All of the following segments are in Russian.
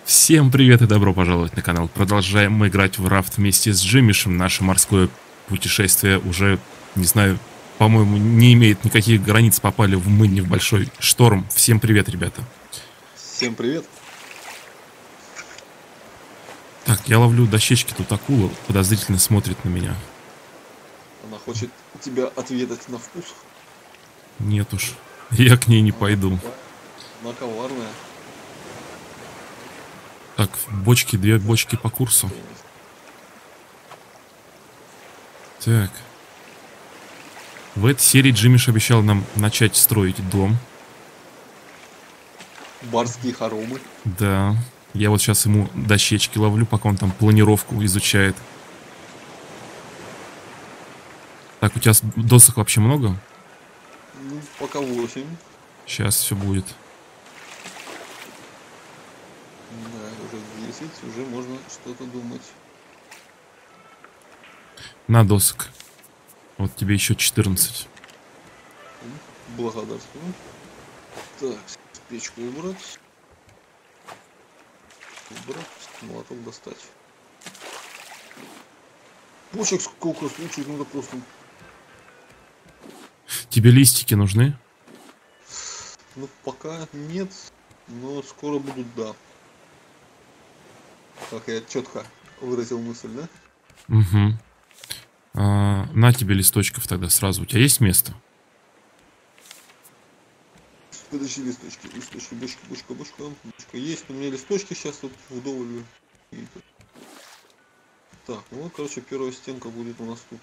Всем привет и добро пожаловать на канал. Продолжаем мы играть в рафт вместе с Джимишем. Наше морское путешествие уже, не знаю, по-моему, не имеет никаких границ. Попали мы не в большой шторм. Всем привет, ребята. Всем привет. Так, я ловлю дощечки, тут акула подозрительно смотрит на меня. Она хочет тебя отведать на вкус. Нет уж, я к ней не пойду. Она коварная. Так, бочки, две бочки по курсу. Так. В этой серии Джимиш обещал нам начать строить дом. Барские хоромы. Да. Я вот сейчас ему дощечки ловлю, пока он там планировку изучает. Так, у тебя досок вообще много? Ну, пока 8. Сейчас все будет. Да, уже 10. Уже можно что-то думать. На досок. Вот тебе еще 14. Благодарствую. Так, печку убрать. Убрать, молоток достать. Почек сколько, слушай, надо просто... Тебе листики нужны? Ну, пока нет, но скоро будут, да. Как я четко выразил мысль, да? Угу. На тебе листочков тогда сразу. У тебя есть место? Подожди, листочки, бочка есть, у меня листочки сейчас тут вдоволь. Так, ну вот, короче, первая стенка будет у нас тут.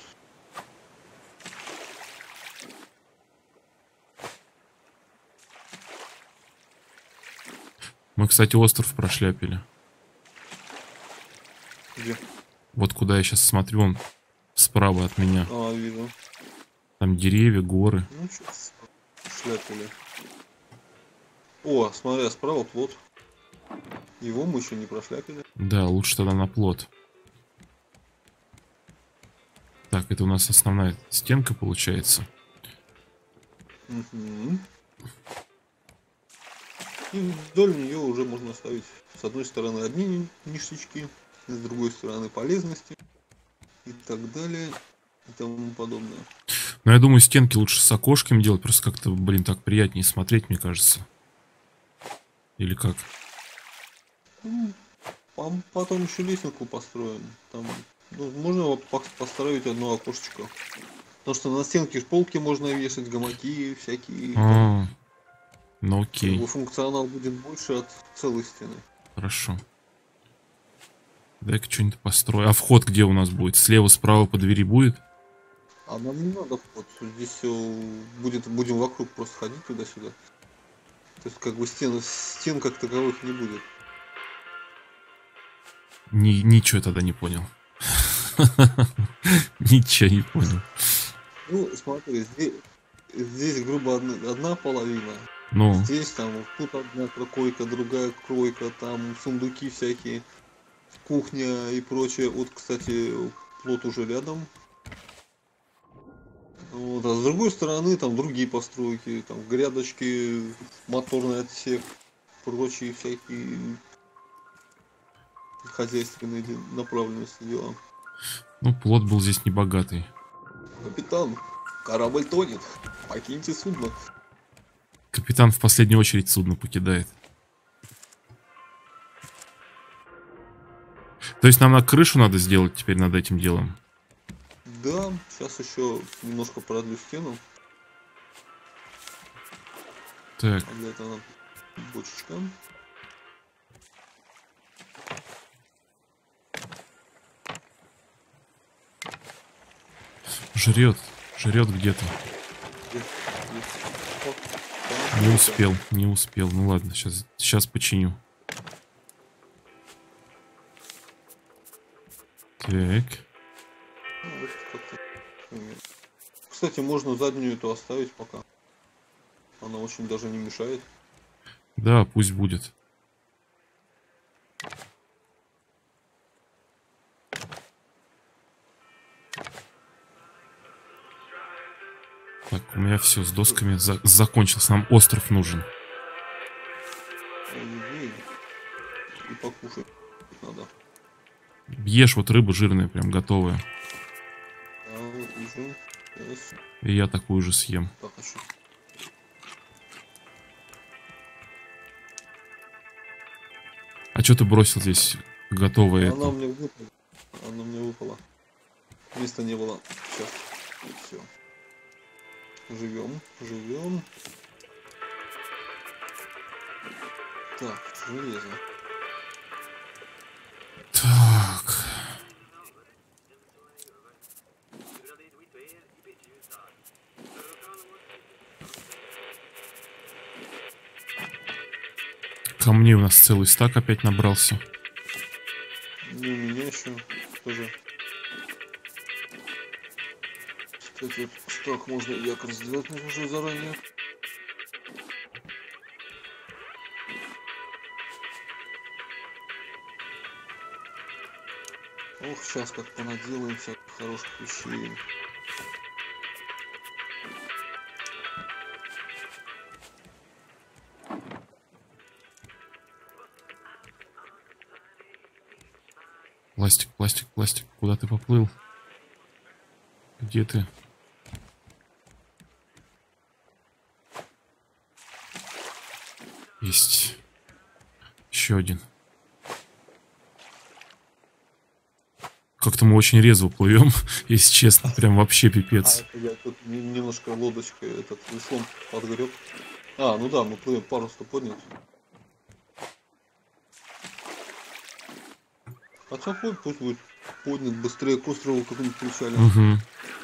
Мы, кстати, остров прошляпили. Где? Вот куда я сейчас смотрю, он справа от меня. А, вижу. Там деревья, горы. Ну что, шляпили. О, смотри, а справа плот. Его мы еще не прошляпили. Да, лучше тогда на плот. Так, это у нас основная стенка получается. Угу. И вдоль нее уже можно ставить с одной стороны одни ништячки, с другой стороны полезности и так далее и тому подобное. Но я думаю, стенки лучше с окошками делать, просто как-то, блин, так приятнее смотреть, мне кажется. Или как? Потом еще лесенку построим. Там, ну, можно вот построить одно окошечко. Потому что на стенке полки можно вешать, гамаки всякие. Ну окей. Его функционал будет больше от целой стены. Хорошо. Дай-ка что-нибудь построю. А вход где у нас будет? Слева, справа по двери будет? А нам не надо вход. Здесь все будем вокруг просто ходить туда-сюда. То есть как бы стен как таковых не будет. Ничего я тогда не понял. Ничего не понял. Ну, смотри, здесь грубо одна половина. Ну. Здесь там тут одна койка, другая койка, там сундуки всякие, кухня и прочее. Вот, кстати, плот уже рядом. Вот, а с другой стороны там другие постройки, там грядочки, моторный отсек, прочие всякие хозяйственные направленности дела. Ну, плот был здесь небогатый. Капитан, корабль тонет, покиньте судно. Капитан в последнюю очередь судно покидает. То есть нам на крышу надо сделать теперь над этим делом? Да, сейчас еще немножко продлю стену. Так. А для этого надо бочечка. Жрет где-то. Не успел. Ну ладно, сейчас починю. Так. Кстати, можно заднюю эту оставить пока. Она очень даже не мешает. Да, пусть будет. Так, у меня все с досками закончилось. Нам остров нужен. покушать надо. Ешь, вот рыба жирная, прям готовая. А вот вижу. Сейчас. И я такую же съем. Так, а что? А что ты бросил здесь готовое Она это? мне выпала. Она мне выпала. Места не было. Сейчас. Все. Живем, живем. Так, железо. Так. Камней у нас целый стак опять набрался. Ну, у меня еще тоже. Кстати, так можно якорь сделать уже заранее. Ох, сейчас как понаделаем всяких хороших вещей. Пластик, пластик, пластик. Куда ты поплыл? Где ты? Есть. Еще один. Как-то мы очень резво плывем, если честно. Прям вообще пипец. Это я тут немножко лодочкой этот веслом подгреб. А, ну да, мы плывем, парус-то поднят. Хотя пусть будет поднят быстрее к острову какому-нибудь причале. Угу.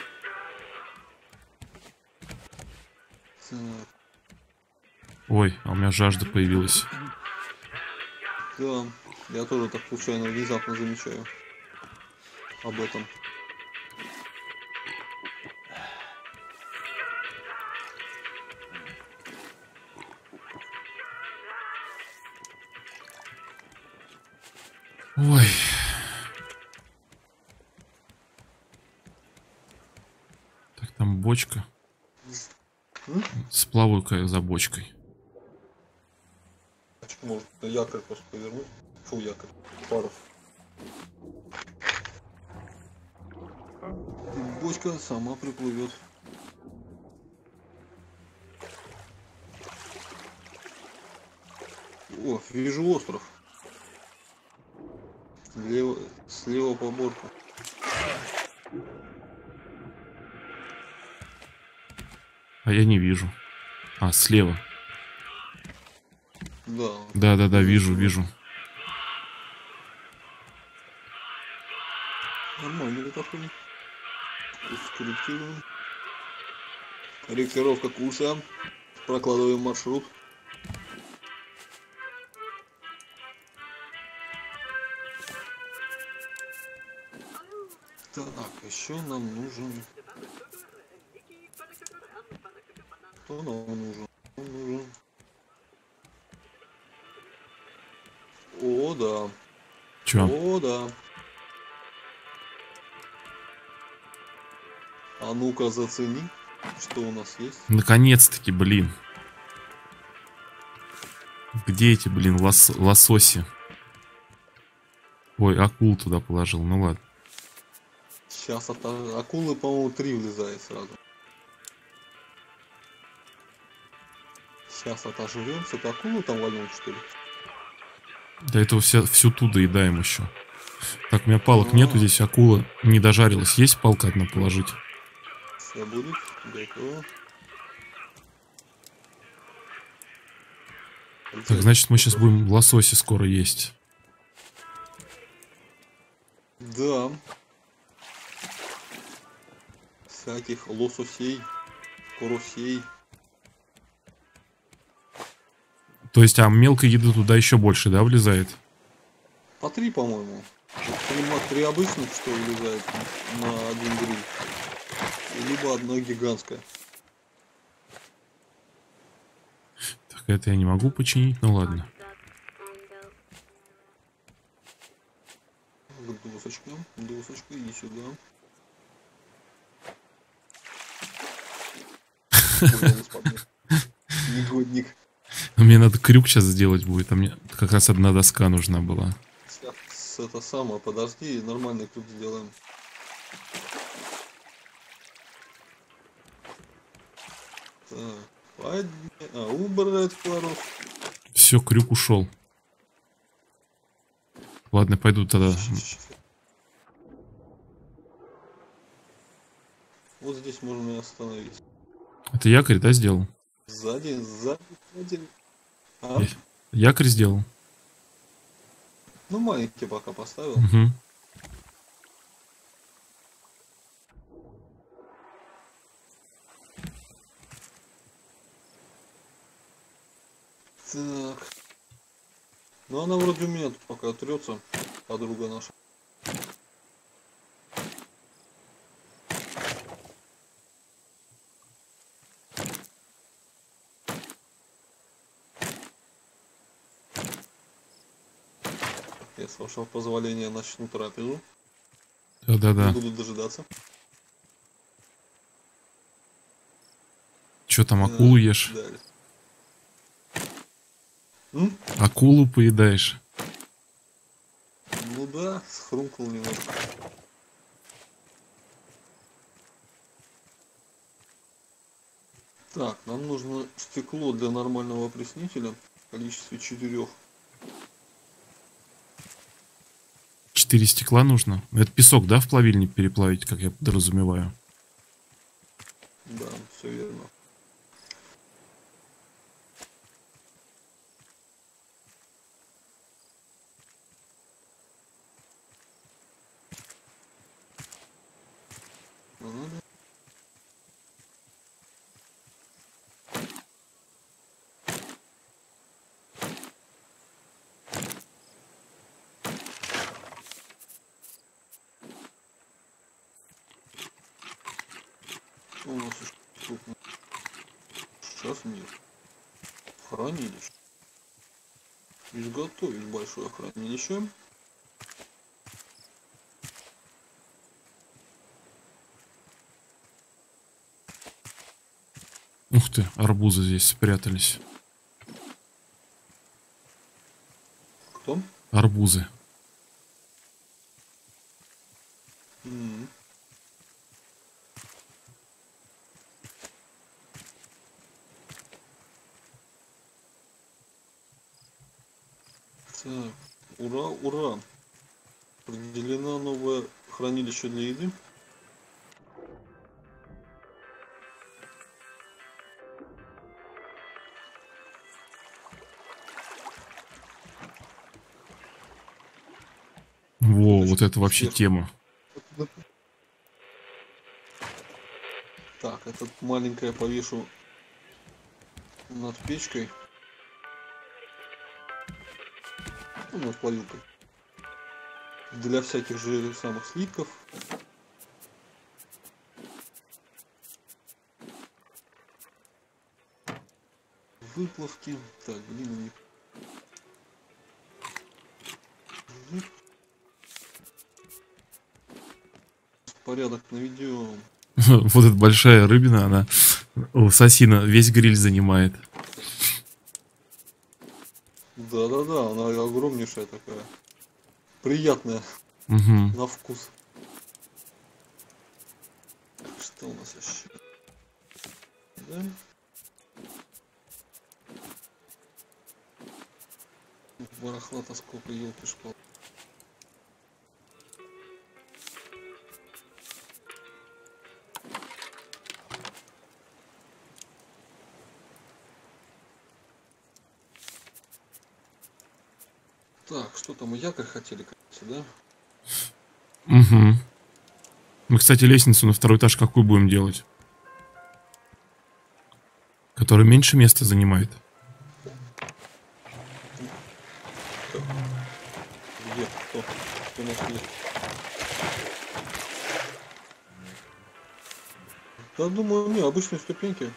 Так, Ой, а у меня жажда появилась. да, я тоже так случайно внезапно замечаю об этом. Ой. Так, там бочка. Сплаваю-ка я за бочкой. Может, на якорь просто повернуть? Фу, якорь. Парус. Бочка сама приплывет. О, вижу остров. Слева по борту. А я не вижу. А, слева. Да. Да-да-да, вижу, вижу. Нормально такой. Скорректируем. Корректировка курса. Прокладываем маршрут. Так, еще нам нужен. Кто нам нужен? Нам нужен. О, да. Чё? О, да. А ну-ка зацени, что у нас есть. Наконец-таки, блин. Где эти, блин, лососи? Ой, акул туда положил, ну ладно. Сейчас акулы, по-моему, 3 влезает сразу. Сейчас отожрёмся. Это акулу там возьмем, что ли? До этого всю ту доедаем еще. Так, у меня палок нету, здесь акула не дожарилась. Есть палка одна положить? Все будет готово. Так, значит, мы сейчас будем лососи скоро есть. Да. Всяких лососей, карусей. То есть, а мелкой еды туда еще больше, да, влезает? По 3, по-моему. 3 обычных, что влезает на один гриль. Либо одна гигантская. Так, это я не могу починить, ну ладно. Досочка, досочка, иди сюда. Негодник. Мне надо крюк сейчас сделать будет, а мне как раз одна доска нужна была. Это самое, подожди, нормальный крюк сделаем. Так, убрать пару. Все, крюк ушел. Ладно, пойду тогда. Вот здесь можно и остановить. Это якорь, да, сделал? Сзади. Якорь сделал? Ну, маленький пока поставил. Угу. Так. Ну, она вроде у меня тут пока трется, подруга наша. Я, с вашего позволения, начну трапезу. Да-да-да. Буду дожидаться. Че там, акулу ешь? Акулу поедаешь? Ну да, схрумкал немножко. Так, нам нужно стекло для нормального опреснителя в количестве 4. 4 стекла нужно? Это песок, да, в плавильне переплавить, как я подразумеваю? Да, все верно. У нас еще сейчас нет. Хранилище. Изготовить большое хранилище. Ух ты, арбузы здесь спрятались. Кто? Арбузы. Так, ура, ура. Определено новое хранилище для еды. Во, вот это вообще сверху. тема. Так, этот маленькое повешу над печкой. Ну, над плавилкой. Для всяких же самых слитков. Выплавки. Так, блин, не... Порядок наведем. Вот эта большая рыбина, она у Сосина весь гриль занимает. Да-да-да, она огромнейшая такая. Приятная на вкус. Что у нас еще? Да? Барахла-то сколько, елки-шпал. Так, что там, мы якорь хотели, кажется, да? Угу. Мы, кстати, лестницу на второй этаж какую будем делать? Которая меньше места занимает. Где? Кто? Кто у нас есть? Да, думаю, не, обычные ступеньки.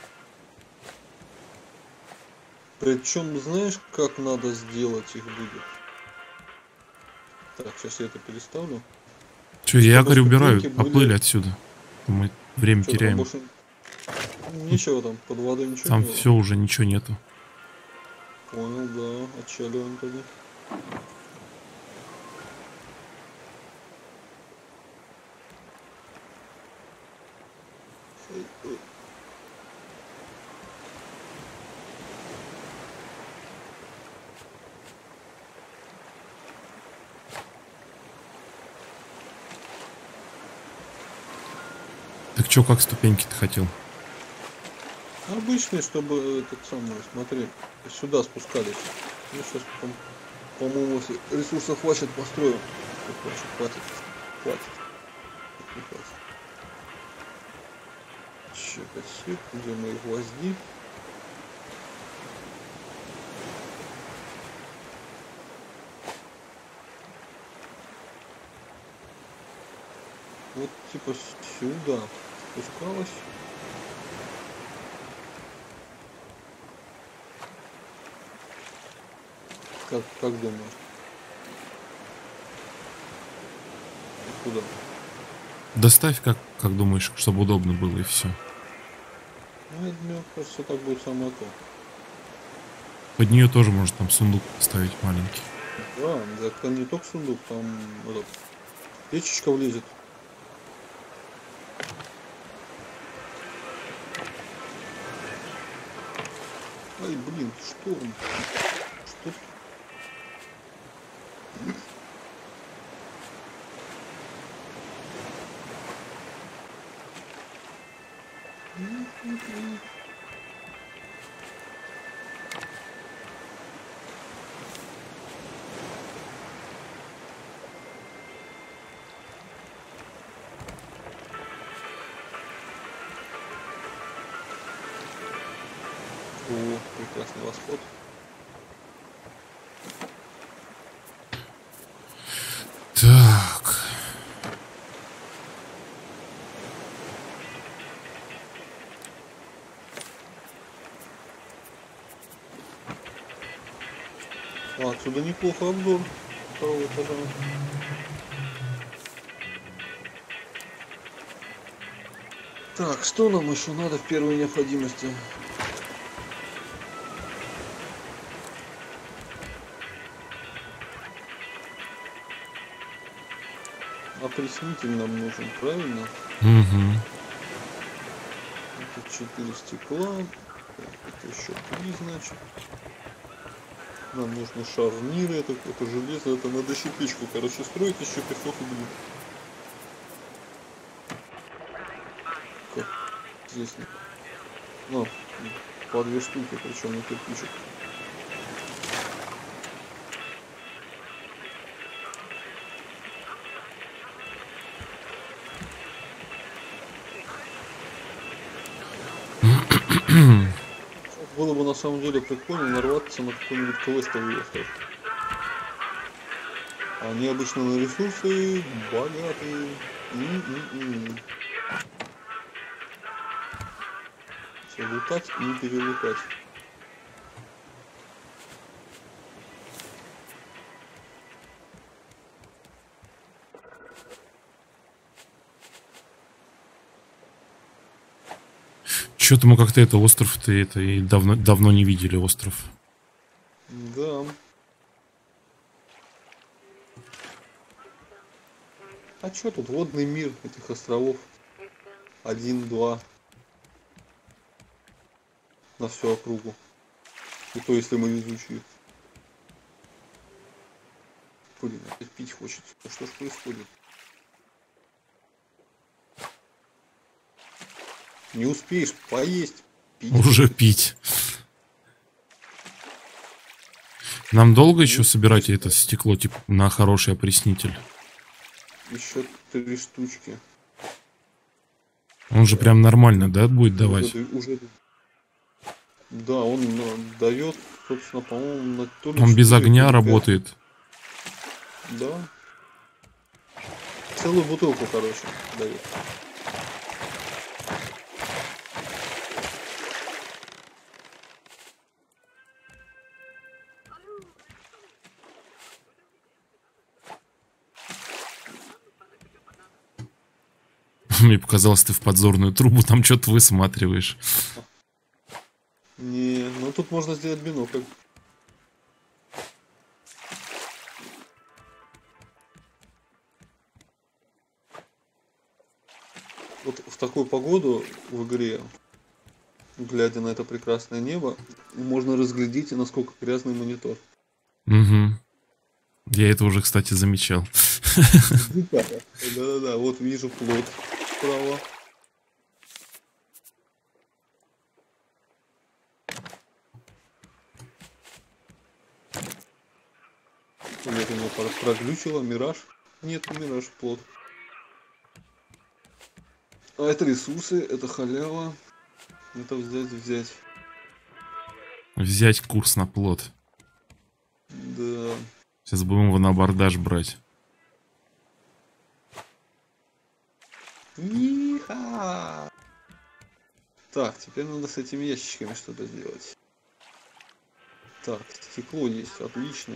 Причем, знаешь, как надо сделать их будет? Так, сейчас я это переставлю. Че, якорь убираю, были... поплыли отсюда. Мы время Что, теряем. Больше... Ничего там, под водой ничего Там не было? все уже, ничего нету. Понял, да. Отчаливаем тогда. Так чё, как ступеньки ты хотел? Обычный, чтобы этот самый, смотри, сюда спускались. Ну, сейчас, по-моему, если ресурсов хватит, построю. Хватит. Хватит. Не хватит. Чекать, где мои гвозди. Вот типа сюда спускалась. Как думаешь? Куда? Доставь, как думаешь, чтобы удобно было, и все. Ну, мне кажется, так будет самое то. Под нее тоже можно там сундук поставить маленький. Да, там не только сундук, там этот, печечка влезет. Ай, блин, что он? Что? О, прекрасный восход. Так. Отсюда неплохо обзор второго этажа. Так, что нам еще надо в первой необходимости? Опреснитель нам нужен, правильно? Угу. Это 4 стекла. Это еще 3, значит. Нам нужны шарниры, это железо, это надо еще печку, короче, строить еще 500 углей. Как здесь? Ну, по 2 штуки, причем на кирпичик. Было бы на самом деле прикольно нарваться на какой-нибудь квестовый остров. Они обычно на ресурсы богатые. Все лутать и не перелутать. Что-то мы как-то это остров-то это и давно не видели остров. Да. А что тут? Водный мир этих островов. 1-2. На всю округу. И то, если мы везучие. Блин, опять пить хочется. А что ж происходит? Не успеешь поесть. Пить. Уже пить. Нам долго еще собирать это стекло, типа, на хороший опреснитель? Еще 3 штучки. Он же прям нормально, да, будет давать? Да, он дает, собственно, по-моему, на то ли Он без 4, огня то ли 5. работает. Да. Целую бутылку, короче, дает. Мне показалось, ты в подзорную трубу там что-то высматриваешь. Не, ну тут можно сделать бинокль. такую погоду в игре, глядя на это прекрасное небо, можно разглядеть, насколько грязный монитор. Угу. Я это уже, кстати, замечал. Да-да-да, вот вижу плот справа. Или это меня проглючило, мираж? Нет, не мираж, плот. А это ресурсы, это халява. Это взять. Взять курс на плот. Да. Сейчас будем его на абордаж брать. Иха! Так, теперь надо с этими ящичками что-то сделать. Так, стекло есть, отлично.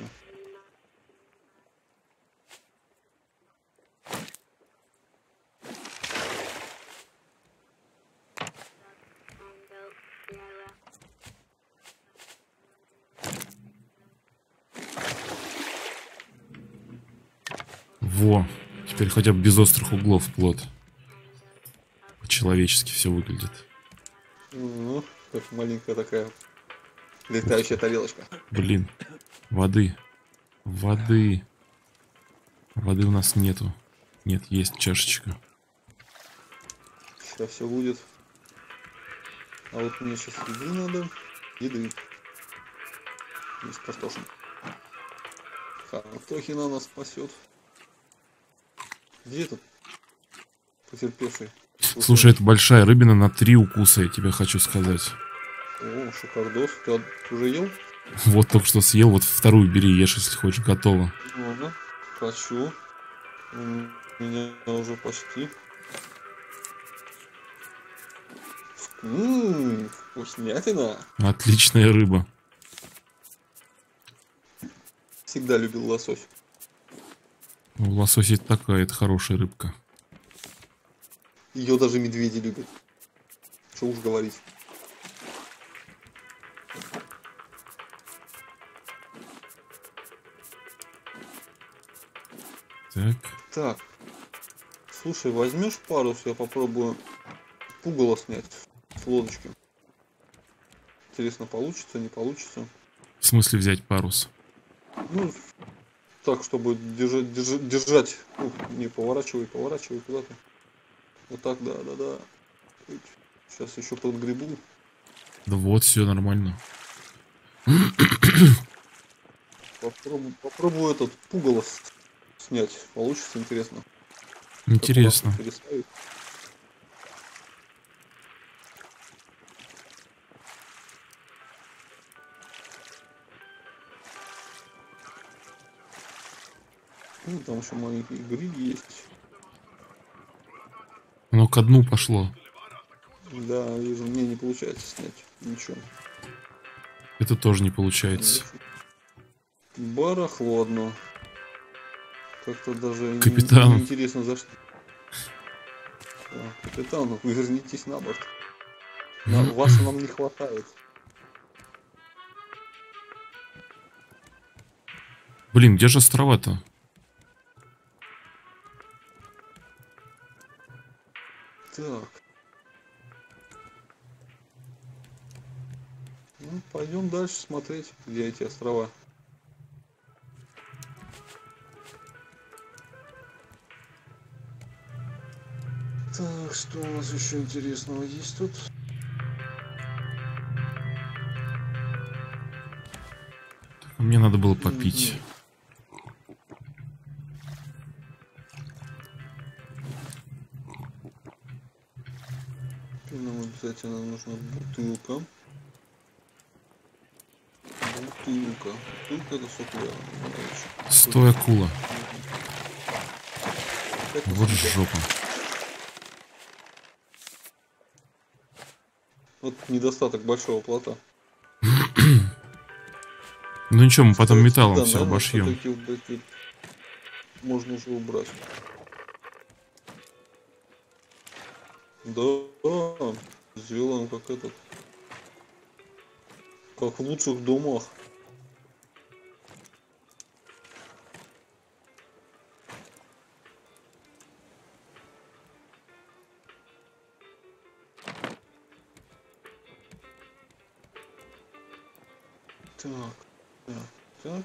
Во. Теперь хотя бы без острых углов плот. По-человечески все выглядит. Ну, как маленькая такая летающая тарелочка. Блин. Воды. Воды. Воды у нас нету. Нет, есть чашечка. Сейчас все будет. А вот мне сейчас еды надо. Еды. Есть картошин. Картохина нас спасет. Где этот потерпевший? Слушай, это большая рыбина на 3 укуса, я тебе хочу сказать. О, шикардос. Ты уже ел? Вот только что съел, вот вторую бери, ешь, если хочешь, готово. Ладно. Хочу. У меня уже почти. Вкуснятина. Отличная рыба. Всегда любил лосось. У лосося такая, это хорошая рыбка. Ее даже медведи любят. Что уж говорить. Так. Так. Слушай, возьмешь парус, я попробую пугало снять с лодочки. Интересно, получится, не получится. В смысле взять парус? Ну, так, чтобы держать. Ух, не поворачивай куда-то. Вот так, да. Сейчас еще подгребу. Да вот, все нормально. Попробую этот пугало снять. Получится, интересно. Интересно. Переставить. Ну, там еще маленький гриль есть. Оно ко дну пошло. Да, вижу, мне не получается снять ничего. Это тоже не получается. Барахло одно. Как-то даже Капитан. неинтересно за что. Капитан, вы вернитесь на борт. Вас нам не хватает. Блин, где же острова-то? Так. Ну, пойдем дальше смотреть, где эти острова. Так, что у нас еще интересного есть тут? Мне надо было попить. Нам обязательно нужна бутылка. Бутылка это сопля. Стой, акула. Вот жопа. Вот недостаток большого плота. Ну ничего, мы потом Кстати, металлом да, все наверное, обошьем. всё-таки вот эти можно уже убрать. Да, сделаем как этот. Как в лучших домах. Так, так, так.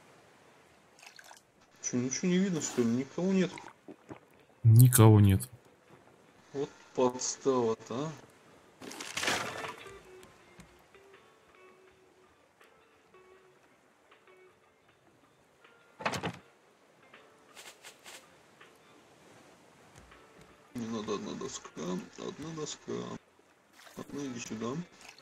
Че, ничего не видно, что ли? Никого нет. Никого нет. Вот подстава-то, а. Мне надо одна доска. Одна доска. Одна, иди сюда.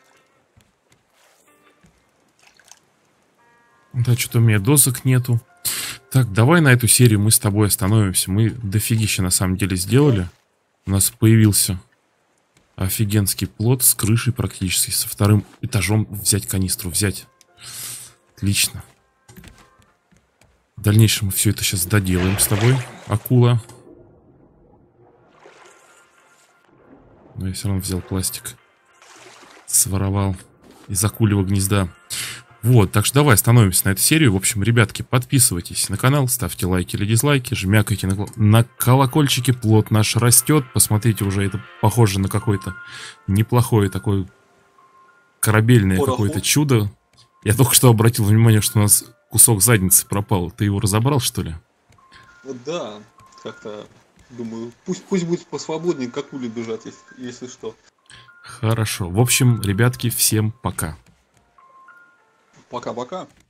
Да, что-то у меня досок нету. Так, давай на эту серию мы с тобой остановимся. Мы дофигища на самом деле сделали. У нас появился офигенский плот с крышей практически. Со вторым этажом взять канистру, взять. Отлично. В дальнейшем мы все это сейчас доделаем с тобой, акула. Но я все равно взял пластик. Своровал из акулевого гнезда. Вот, так что давай остановимся на этой серии. В общем, ребятки, подписывайтесь на канал, ставьте лайки или дизлайки, жмякайте на колокольчики, плот наш растет. Посмотрите, уже это похоже на какое-то неплохое такое корабельное какое-то чудо. Я только что обратил внимание, что у нас кусок задницы пропал. Ты его разобрал, что ли? Да, как-то, думаю, пусть будет посвободнее к акуле бежать, если что. Хорошо. В общем, ребятки, всем пока. Пока-пока.